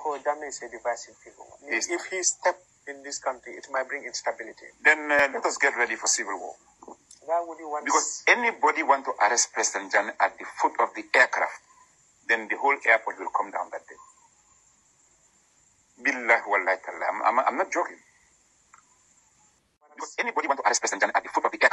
Jammeh is a divisive figure. If he steps in this country, it might bring instability. Then let us get ready for civil war. Why would you want? Because anybody want to arrest President Jammeh at the foot of the aircraft, then the whole airport will come down that day. Billah wallahi tallah. I'm not joking. Because anybody want to arrest President Jammeh at the foot of the aircraft.